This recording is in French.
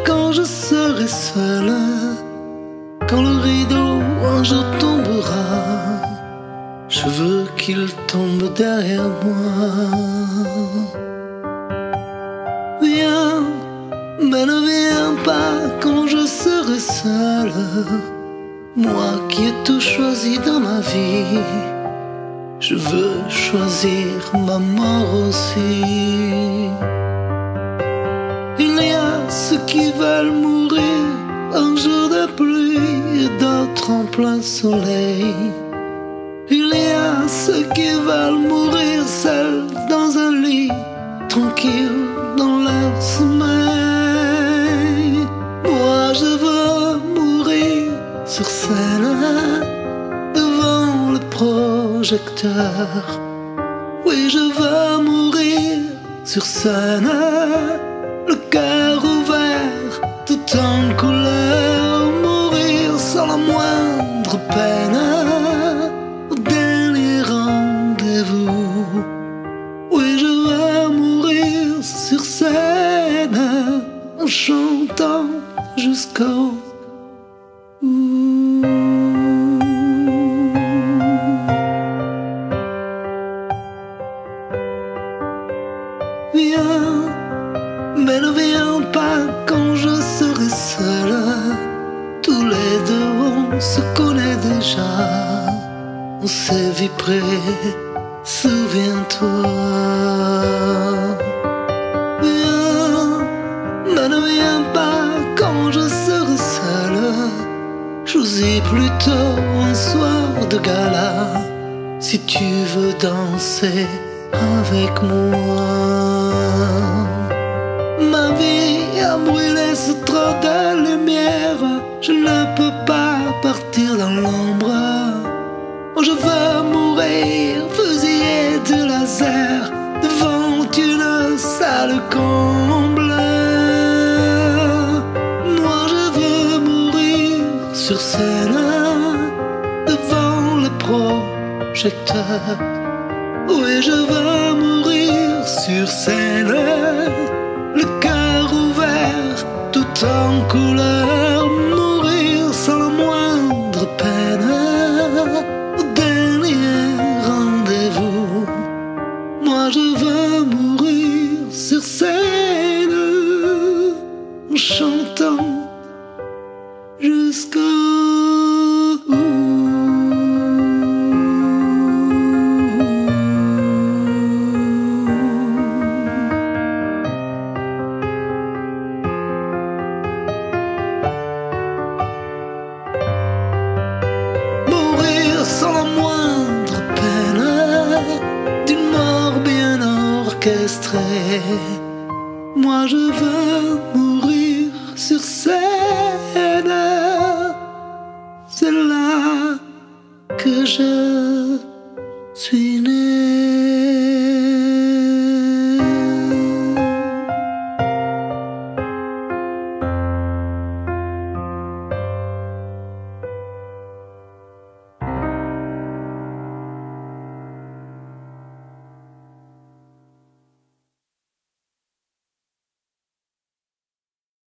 quand je serai seul, quand le rideau un jour tombera. Je veux qu'il tombe derrière moi. Viens, mais ne viens pas quand je serai seul, moi qui ai tout choisi dans ma vie. Je veux choisir ma mort aussi. Il y a ceux qui veulent mourir un jour de pluie et d'autres en plein soleil. Il y a ceux qui veulent mourir seuls dans un lit, tranquille dans leur sommeil. Moi je veux mourir sur scène, devant le projecteur. Oui, je veux mourir sur scène, le cœur ouvert, tout en couleur. Mourir sans la moindre peine, au dernier rendez-vous. Oui, je veux mourir sur scène, en chantant jusqu'au bout. Viens, mais ne viens pas quand je serai seul. Tous les deux on se connaît déjà, on s'est vu près, souviens-toi. Viens, mais ne viens pas quand je serai seul. Choisis plutôt un soir de gala, si tu veux danser avec moi. Ma vie a brûlé sous trop de lumière, je ne peux pas partir dans l'ombre. Je veux mourir fusillé de laser devant une salle comble. Moi je veux mourir sur scène, devant le projecteur. Oui, je veux mourir sur scène, le cœur ouvert, tout en couleur. Mourir sans la moindre peine, au dernier rendez-vous. Moi je veux mourir sur scène, en chantant jusqu'au bout. Sans la moindre peine, d'une mort bien orchestrée. Moi je veux mourir sur scène, c'est là que je